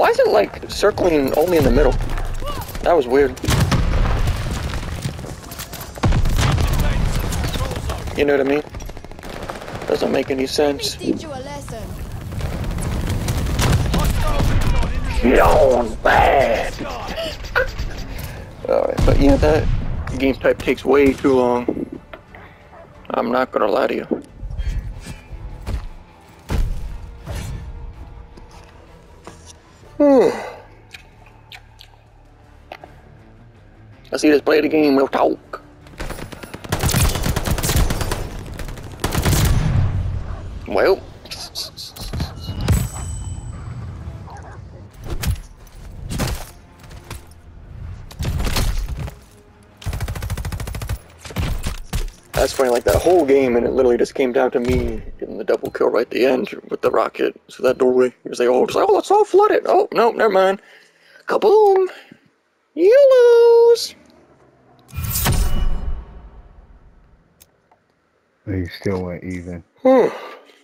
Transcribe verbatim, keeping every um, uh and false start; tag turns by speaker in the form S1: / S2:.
S1: Why is it like circling only in the middle? That was weird. You know what I mean? Doesn't make any sense.
S2: Teach you a lesson.
S1: Yawn bad. Alright, but yeah, that game type takes way too long. I'm not gonna lie to you. Let's see, let's play the game, we'll talk. Well. That's funny, like that whole game, and it literally just came down to me getting the double kill right at the end with the rocket. So that doorway, it was like, oh, just like, oh, it's all flooded. Oh, no, never mind. Kaboom! You lose!
S3: They still went even.